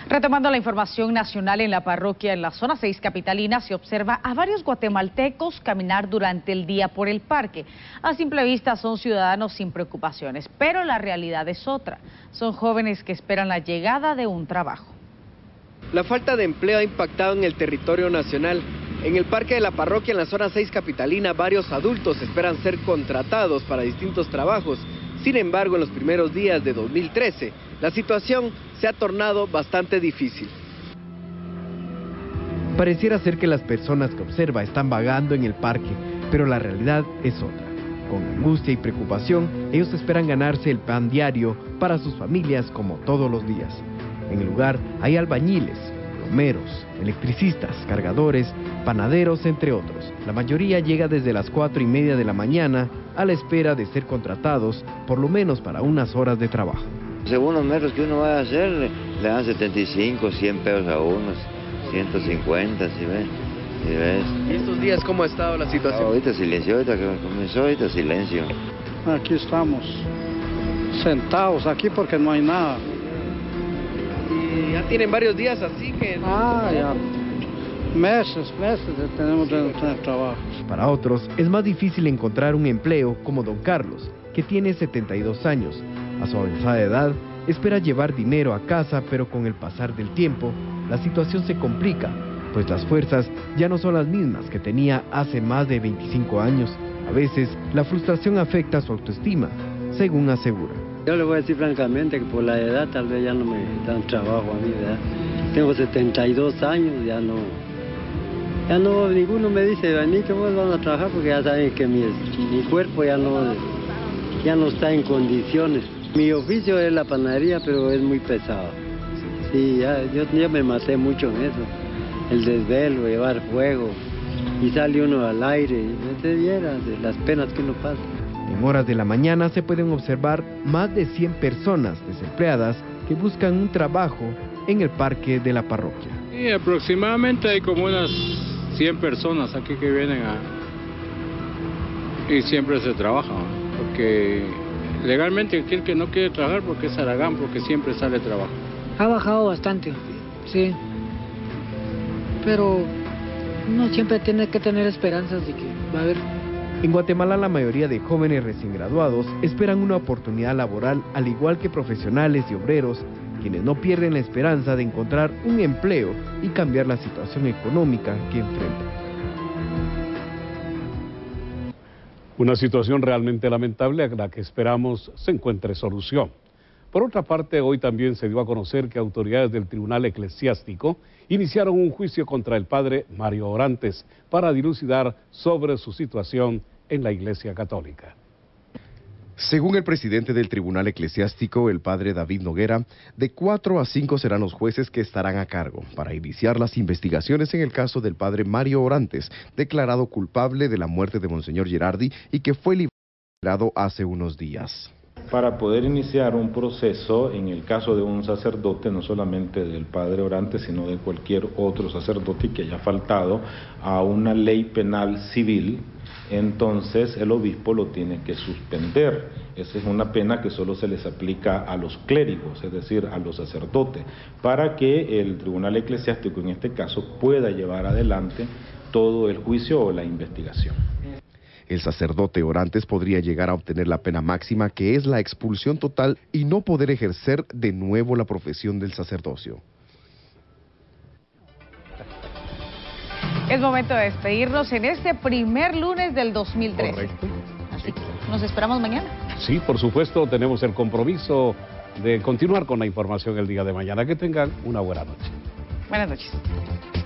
Retomando la información nacional, en la parroquia en la zona 6 capitalina se observa a varios guatemaltecos caminar durante el día por el parque. A simple vista son ciudadanos sin preocupaciones, pero la realidad es otra. Son jóvenes que esperan la llegada de un trabajo. La falta de empleo ha impactado en el territorio nacional. En el parque de la parroquia en la zona 6 capitalina, varios adultos esperan ser contratados para distintos trabajos. Sin embargo, en los primeros días de 2013, la situación se ha tornado bastante difícil. Pareciera ser que las personas que observa están vagando en el parque, pero la realidad es otra. Con angustia y preocupación, ellos esperan ganarse el pan diario para sus familias como todos los días. En el lugar hay albañiles, plomeros, electricistas, cargadores, panaderos, entre otros. La mayoría llega desde las 4:30 de la mañana a la espera de ser contratados, por lo menos para unas horas de trabajo. Según los metros que uno va a hacer, le dan 75, 100 pesos a unos, 150, ¿sí ves? ¿Sí ves? ¿Y estos días cómo ha estado la situación? Ahorita silencio, ahorita que comenzó, ahorita silencio. Aquí estamos, sentados aquí porque no hay nada. Y ya tienen varios días así que... Ya meses tenemos de tener trabajo. Para otros es más difícil encontrar un empleo, como don Carlos, que tiene 72 años. A su avanzada edad espera llevar dinero a casa, pero con el pasar del tiempo la situación se complica, pues las fuerzas ya no son las mismas que tenía hace más de 25 años. A veces la frustración afecta su autoestima, según asegura. Yo le voy a decir francamente que por la edad tal vez ya no me dan trabajo a mí, ¿verdad? Tengo 72 años, ya no, ninguno me dice a mí que vos vas a trabajar porque ya saben que mi cuerpo ya no está en condiciones. Mi oficio es la panadería, pero es muy pesado. Sí, yo me maté mucho en eso. El desvelo, llevar fuego, y sale uno al aire, y no te vieras de las penas que uno pasa. En horas de la mañana se pueden observar más de 100 personas desempleadas que buscan un trabajo en el parque de la parroquia. Y aproximadamente hay como unas 100 personas aquí que vienen y siempre se trabaja, porque legalmente aquel que no quiere trabajar porque es haragán, porque siempre sale trabajo. Ha bajado bastante, sí, pero uno siempre tiene que tener esperanzas de que va a haber. En Guatemala la mayoría de jóvenes recién graduados esperan una oportunidad laboral, al igual que profesionales y obreros, quienes no pierden la esperanza de encontrar un empleo y cambiar la situación económica que enfrentan. Una situación realmente lamentable a la que esperamos se encuentre solución. Por otra parte, hoy también se dio a conocer que autoridades del Tribunal Eclesiástico iniciaron un juicio contra el padre Mario Orantes para dilucidar sobre su situación en la Iglesia Católica. Según el presidente del Tribunal Eclesiástico, el padre David Noguera, de 4 a 5 serán los jueces que estarán a cargo para iniciar las investigaciones en el caso del padre Mario Orantes, declarado culpable de la muerte de Monseñor Gerardi y que fue liberado hace unos días. Para poder iniciar un proceso en el caso de un sacerdote, no solamente del padre Orantes, sino de cualquier otro sacerdote que haya faltado a una ley penal civil, entonces el obispo lo tiene que suspender. Esa es una pena que solo se les aplica a los clérigos, es decir, a los sacerdotes, para que el Tribunal Eclesiástico en este caso pueda llevar adelante todo el juicio o la investigación. El sacerdote Orantes podría llegar a obtener la pena máxima, que es la expulsión total, y no poder ejercer de nuevo la profesión del sacerdocio. Es momento de despedirnos en este primer lunes del 2013. Correcto. Así que nos esperamos mañana. Sí, por supuesto, tenemos el compromiso de continuar con la información el día de mañana. Que tengan una buena noche. Buenas noches.